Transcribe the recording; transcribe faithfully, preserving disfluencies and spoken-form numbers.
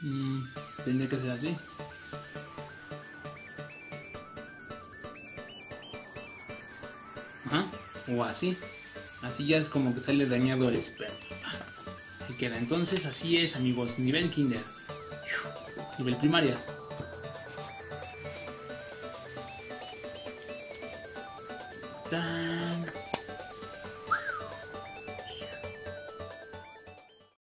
Mm, tendría que ser así. Ajá. O así. Así ya es como que sale dañado el esperma. Así queda. Entonces así es, amigos. Nivel kinder. Nivel primaria. ¡Tan!